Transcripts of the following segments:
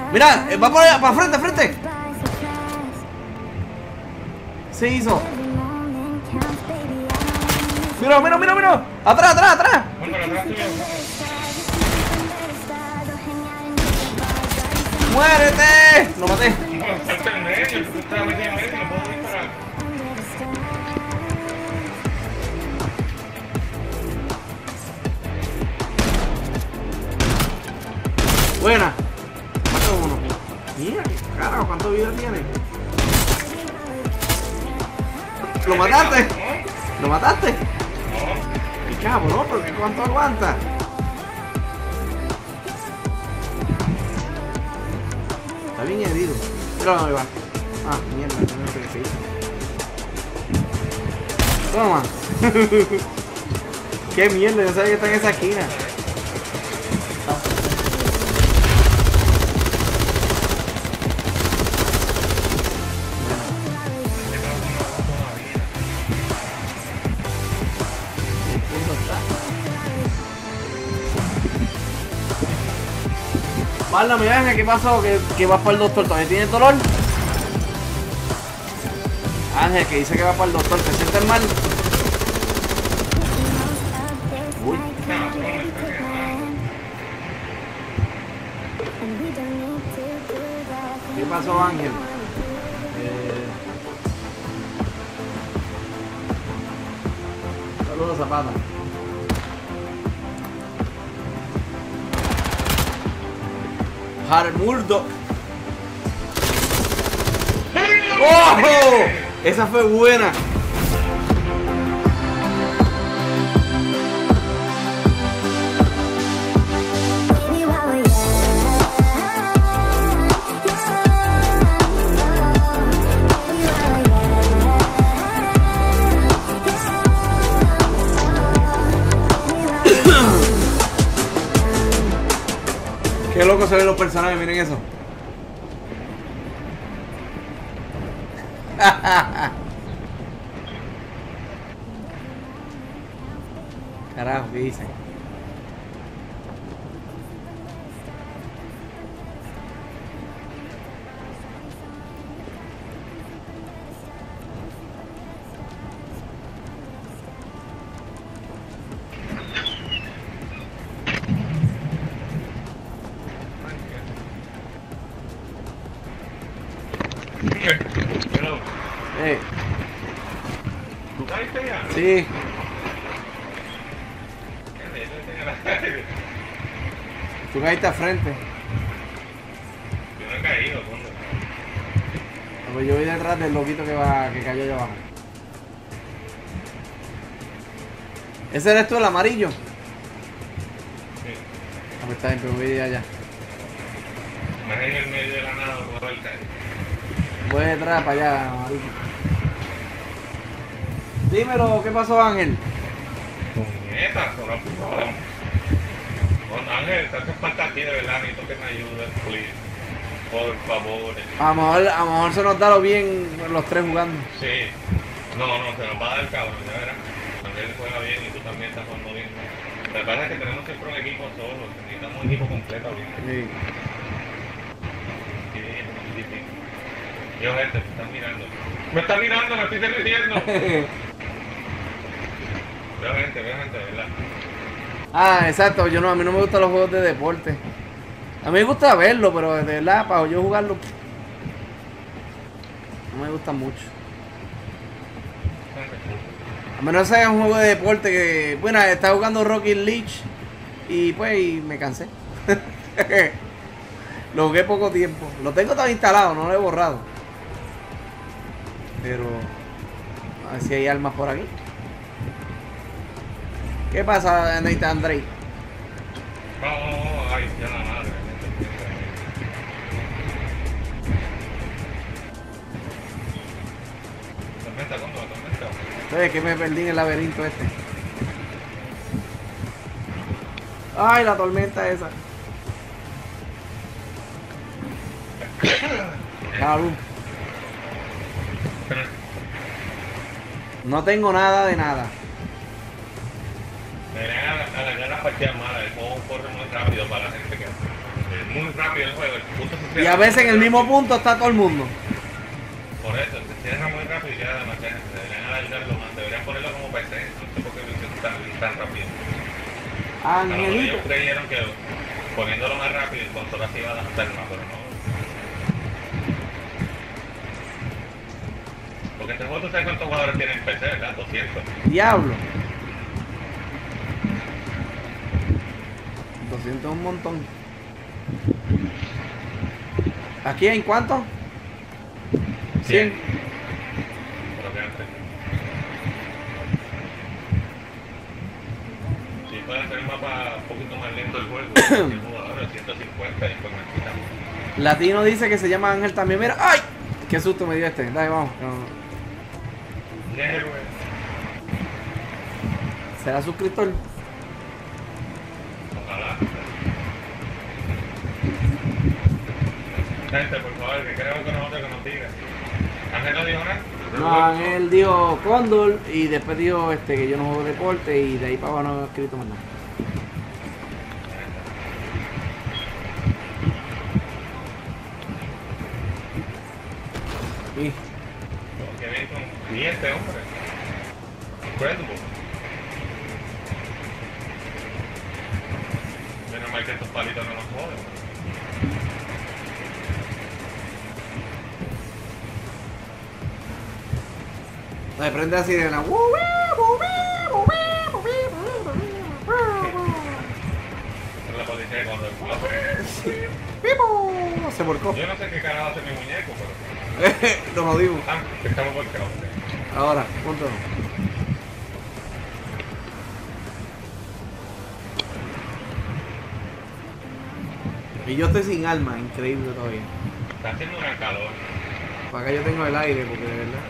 Mira, va por allá, para frente, frente. Se hizo. Mira, mira, mira, mira. Atrás, atrás, atrás. ¡Muérete! Lo maté. Buena. Maté uno. Mira, qué carajo, ¿cuánto vida tiene? ¿Lo mataste? ¿Lo mataste? Y cabrón, porque ¿cuánto aguanta? Está bien herido. Pero no me va. Ah, mierda, no sé qué se hizo. Toma. Qué mierda, no sabía que está en esa esquina. Válame, Ángel, ¿qué pasó? Que vas para el doctor. ¿Todavía tienes dolor? Ángel, que dice que va para el doctor. ¿Te sientes mal? Uy. ¿Qué pasó, Ángel? Saludos, Zapata. Murdoch. ¡Oh! Esa fue buena. Qué loco se ven los personajes, miren eso. Carajo, ¿qué dicen? ¿Tú caíste ya? Sí. Tú caíste al frente. Yo no he caído, ¿dónde? Pues yo voy detrás del loquito que cayó allá abajo. ¿Ese eres tú, el amarillo? Sí. Ah, pues está bien, pero voy de allá. Más en el medio de la nada, por el caer. Voy detrás para allá, amarillo. Dímelo, ¿qué pasó, Ángel? Neta, solo con Ángel, te hace falta a ti, de verdad, necesito que me ayudes, please. Por favor. A lo mejor se nos da lo bien los tres jugando. Sí. No, se nos va a dar el cabrón, ya verás. Ángel juega bien y tú también estás jugando bien. Lo que pasa es que tenemos siempre un equipo solo, necesitamos un equipo completo bien. Sí. Yo, gente, me están mirando. Me están mirando, me estoy derritiendo. Veo gente, ¿verdad? Ah, exacto. A mí no me gustan los juegos de deporte. A mí me gusta verlo, pero de verdad, para yo jugarlo, no me gustan mucho. A menos que sea un juego de deporte que, bueno, estaba jugando Rocket League y pues me cansé. Lo jugué poco tiempo. Lo tengo todavía instalado, no lo he borrado. Pero a ver si hay armas por aquí. ¿Qué pasa, Nathan Drake? Oh, ay, ya la madre. Tormenta, ¿cómo la tormenta? Entonces, que me perdí en el laberinto este. Ay, la tormenta esa. Cabrón. No tengo nada de nada. Me deberían alargar las partidas malas, el juego corre muy rápido para la gente que muy rápido el juego. El punto se Y cierra a veces en el muy mismo rápido. punto está todo el mundo. Por eso, se cierra muy rápido y queda demasiado. Deberían alargarlo más, deberían ponerlo como PC. No sé por qué lo hicieron tan rápido. A lo mejor Angelito. ellos creyeron que poniéndolo más rápido el consola se iba a adaptar más, pero no. Porque este juego, ¿tú sabes cuántos jugadores tienen en PC, verdad? 200. Diablo. 200 es un montón. ¿Aquí en cuánto? 100. Pero que antes. Si puede hacer un mapa un poquito más lento el juego, 100 jugadores, 150 y después me quitamos. Latino dice que se llama Ángel también. Mira, ¡ay! Qué susto me dio este. Dale, vamos. Héroe. ¿Será suscriptor? Ojalá. Gente, por favor, que creo que nosotros que nos diga. Ángel no dijo nada. No, Ángel dijo Cóndor y después dijo que yo no juego deporte y de ahí para abajo no he escrito más nada. Y Que bien con este hombre. Incredible. Menos mal que estos palitos no nos joden. me prende la sirena. Es la policía cuando Se volcó. yo no sé qué carajo hace mi muñeco, pero. Nos jodimos. Ah, que estamos volcados. Ahora, punto. Y yo estoy sin alma, increíble todavía. Está haciendo una calor. Para acá yo tengo el aire, porque de verdad.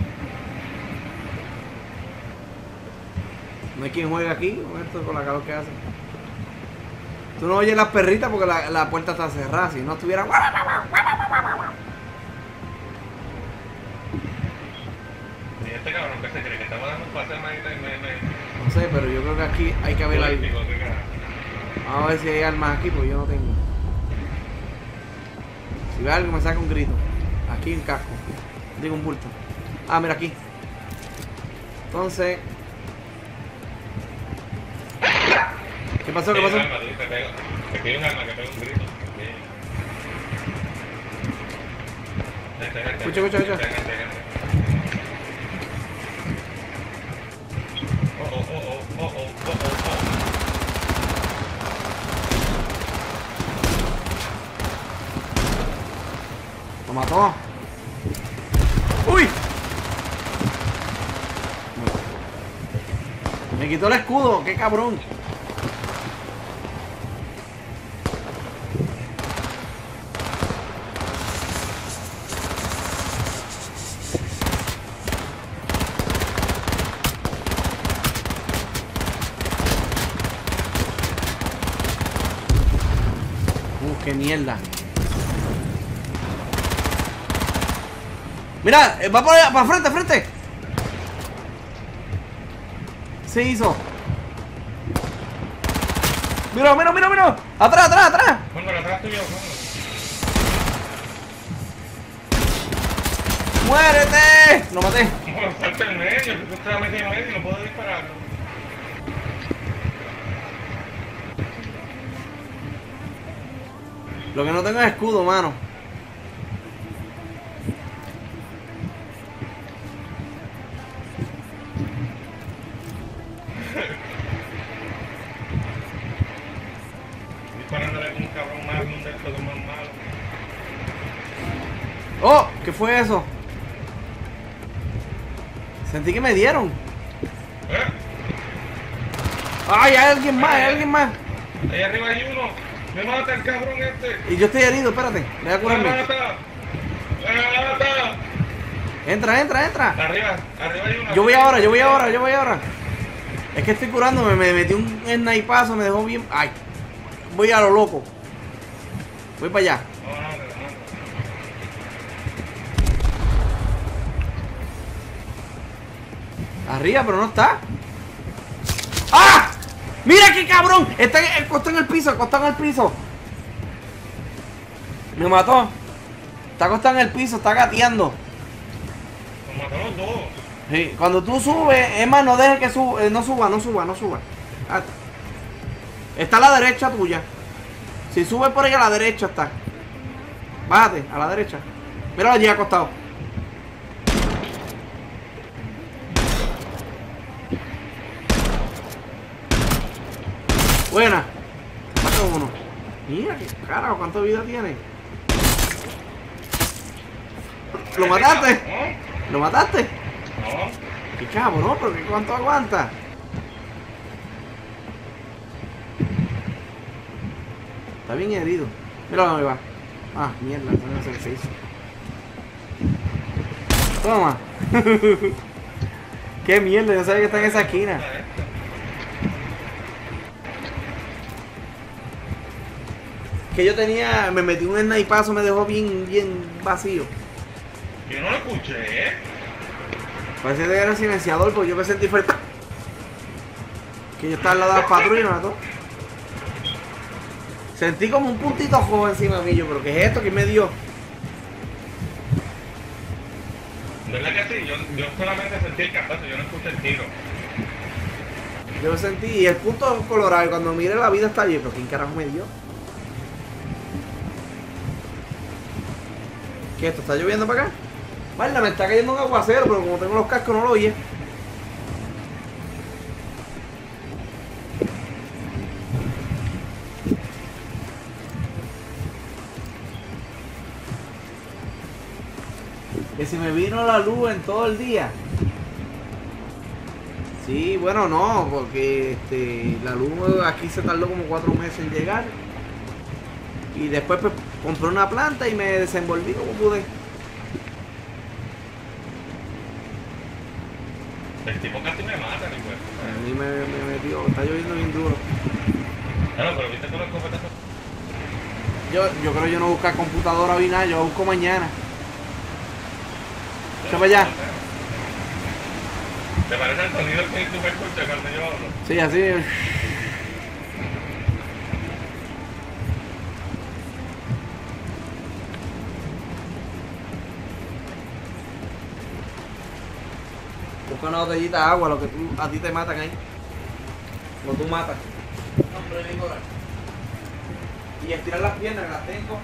No hay quien juegue aquí con esto, con la calor que hace. Tú no oyes las perritas porque la puerta está cerrada. Si no estuviera. Y este cabrón que se cree que estamos dando un paseo manita y me. No sé, pero yo creo que aquí hay que haber algo. Político, ¿qué carajo? Vamos a ver si hay armas aquí, porque yo no tengo. Si ve algo me saca un grito. Aquí en casco. Digo un bulto. Ah, mira aquí. Entonces. ¿Qué pasó? ¿Qué pasó? Que tiene un arma que pega un grito. Escucha, escucha, escucha. Lo mató. ¡Uy! Me quitó el escudo, qué cabrón. Qué mierda. Mira, va para frente, frente. Se hizo. Mira, mira, mira, mira. Atrás, atrás, atrás. Póngalo atrás tuyo, ¡Muérete! Lo maté. póngalo. Salta en medio, que tú estás metido en medio y no puedo disparar. Lo que no tengo es escudo, mano. Disparándole con un cabrón más, un de estos que es más malo. ¡Oh! ¿Qué fue eso? Sentí que me dieron. ¿Eh? ¡Ay, hay alguien más! ¡Hay alguien más! Ahí arriba hay uno. Me mata el cabrón este. Y yo estoy herido, espérate. Voy a Me curarme. mata. Me mata. Entra, entra, entra. Arriba hay uno. Yo voy ahora, yo voy ahora, yo voy ahora. Es que estoy curándome, me metí un snipazo, me dejó bien. ¡Ay! Voy a lo loco. Voy para allá. Arriba, pero no está. ¡Ah! ¡Mira qué cabrón! Está acostado en el piso, acostado en el piso. Me mató. Está acostado en el piso, está gateando. Nos mató los dos. Sí, cuando tú subes, es más, no dejes que suba, no suba. Ah, está a la derecha tuya. Si subes por ahí a la derecha está. Bájate, a la derecha. Míralo allí acostado. Buena. Mata uno. Mira, qué carajo, ¿cuánta vida tiene? ¿Lo mataste? ¿Lo mataste? No. Qué cabrón, ¿no? ¿Pero cuánto aguanta? Está bien herido. Mira dónde va. Ah, mierda, eso no sé qué se hizo. Toma. Qué mierda, yo sabía que está en esa esquina. Que yo tenía, me metí un snipazo, me dejó bien vacío. Yo no lo escuché, Parece que era silenciador, porque yo me sentí fuerte. Que yo estaba al lado de las patrullas y me mató. Sentí como un puntito rojo encima mío, pero ¿qué es esto? ¿Qué me dio? ¿Verdad que sí? Yo solamente sentí el cantazo, yo no escuché el tiro. Yo sentí, y el punto colorado, y cuando mire la vida está allí, pero ¿quién carajo me dio? ¿Qué esto? ¿Está lloviendo para acá? Vale, me está cayendo un aguacero, pero como tengo los cascos no lo oye. Que si me vino la luz en todo el día. Sí, bueno, no, porque la luz aquí se tardó como 4 meses en llegar. Y después pues, compré una planta y me desenvolví como pude. El tipo casi me mata, mi güey. A mí me metió, está lloviendo bien duro. Claro, pero viste con los escopetazos. Yo creo que yo no busco computadora ni nada, yo busco mañana. ¿Qué para allá? ¿Te parece el sonido que tú me escuchas cuando yo hablo? Sí, así. Busca una botellita de agua, lo que a ti te matan ahí. Lo tú matas. Hombre, Nicolás. Y estirar las piernas, que las tengo.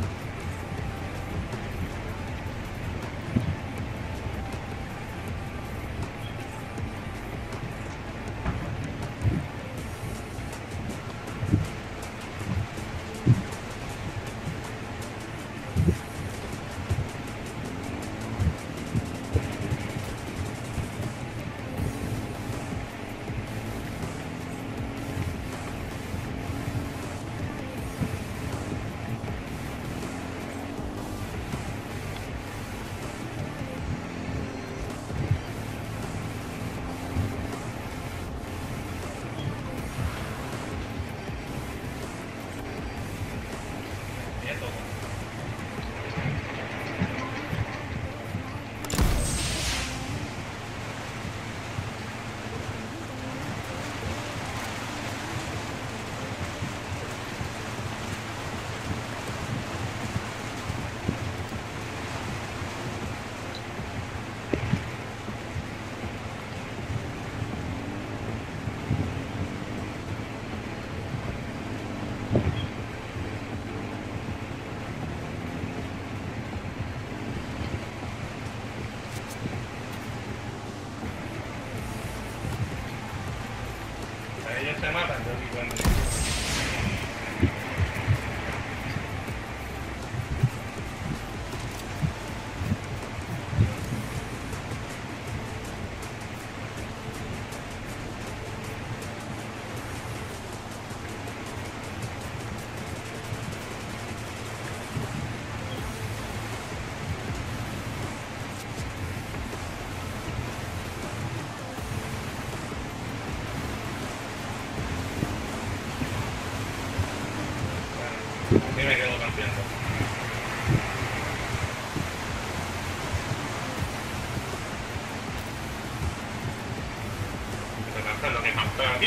Ellos se matan, yo digo, bueno. Y me quedo campeando. ¿Te lo que pasó aquí?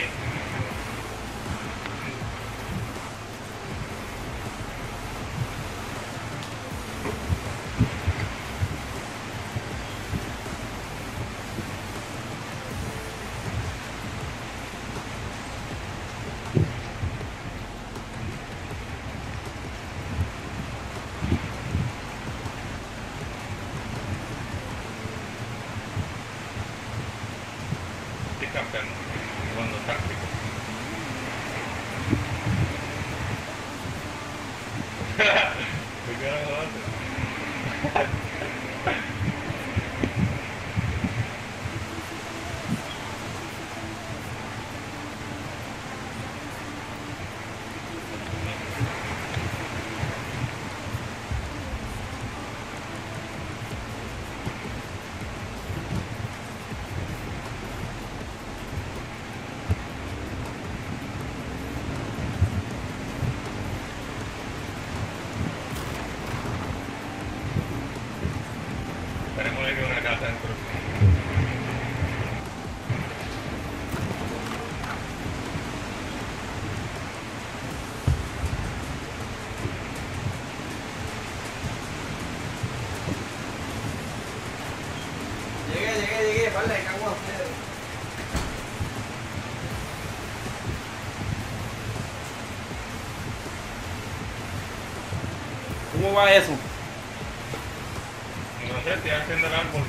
¿Qué carajo haces? Esperemos que haya una casa dentro. Llegué, vale, cago a ustedes. ¿Cómo va eso? No sé, estoy haciendo el árbol.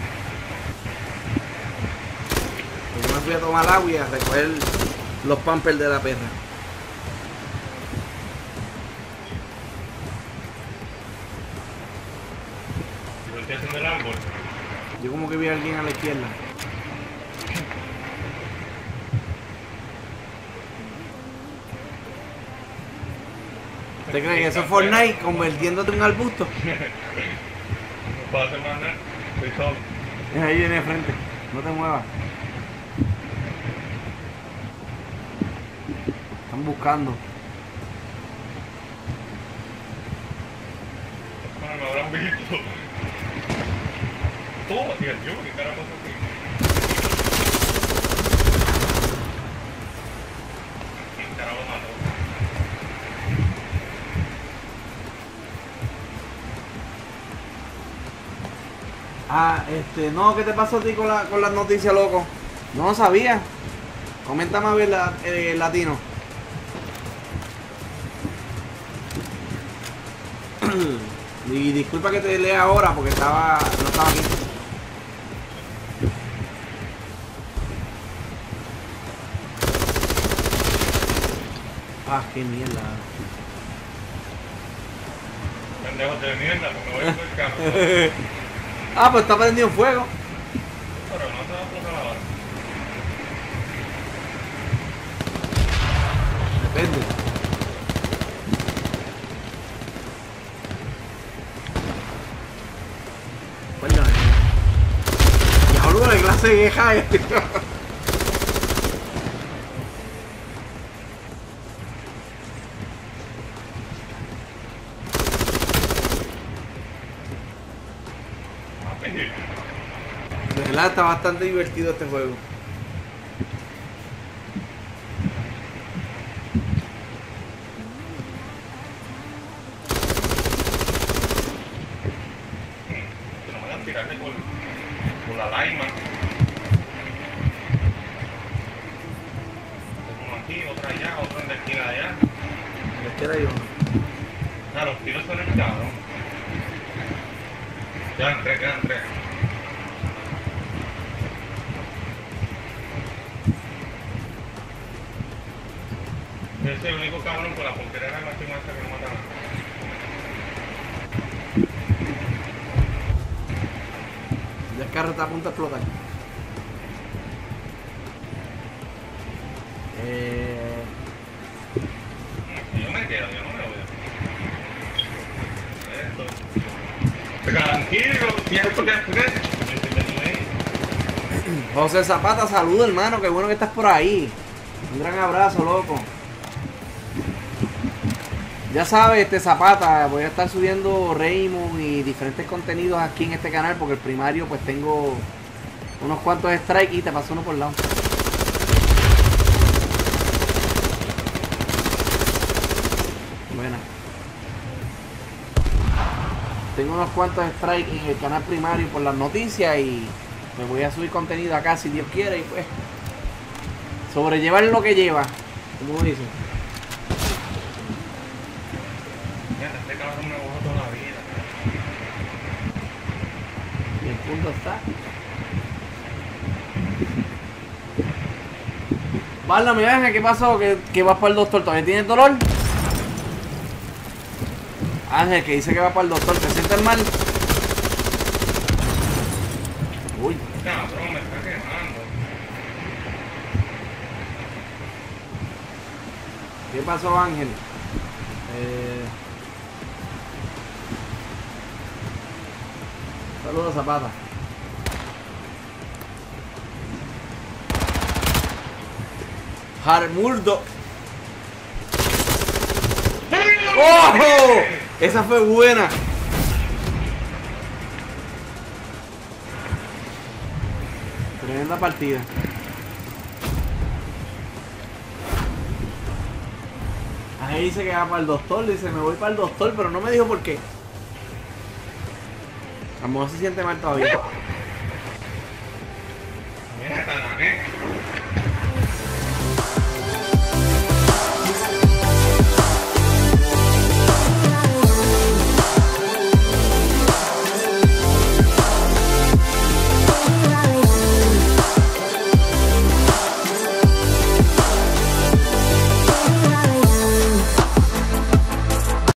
Yo me fui a tomar agua y a recoger los pampers de la perra. Yo estoy haciendo el árbol. Yo como que vi a alguien a la izquierda. ¿Usted cree que eso es Fortnite convirtiéndote en un arbusto? No puedo hacer más nada. Estoy solo. Es ahí viene de frente. No te muevas. Están buscando. Bueno, me habrán visto. Todo, tío, ¿qué carajo pasa aquí? ¿Quién carajo mató? No, ¿qué te pasó a ti con las noticias, loco? No lo sabía. Coméntame a ver el latino. Y disculpa que te lea ahora porque no estaba aquí. Ah, qué mierda. Pendejos de mierda, porque me voy a el carro. Ah, pues está prendido en fuego. Pero no se va a explotar ahora. Depende. Coño, diablo de clase vieja. De verdad está bastante divertido este juego. No me van a tirarle por la laima. Uno aquí, otro allá, otro en la esquina de allá. Les quiera yo. Claro, los tiros son el cabrón. Quedan tres. Ese es el único cabrón con la porquería de la máxima esa que no mata nada. Ya el carro está a punto de explotar. Yo me quedo, yo no me voy. Esto. Tranquilo, ¿cierto que es? José Zapata, saludos hermano, qué bueno que estás por ahí. Un gran abrazo, loco. Ya sabes, Zapata, voy a estar subiendo Raymond y diferentes contenidos aquí en este canal porque el primario pues tengo unos cuantos strikes y te paso uno por el lado. Buena. Tengo unos cuantos strikes en el canal primario por las noticias y me voy a subir contenido acá si Dios quiere y pues sobrellevar lo que lleva, como dicen. Este cabrón me bajó toda la vida. Y el punto está. Barla, mira, ¿qué pasó? Que vas para el doctor, ¿todavía tienes dolor? Ángel, que dice que va para el doctor. ¿Te sientes mal? Uy. Cabrón, me está quemando. ¿Qué pasó, Ángel? Saludos, Zapata. Harmurdo. ¡Oh! Esa fue buena. Tremenda partida. Ahí dice que va para el doctor. Dice, me voy para el doctor, pero no me dijo por qué. A lo mejor se siente mal todavía. Mira, Tanané.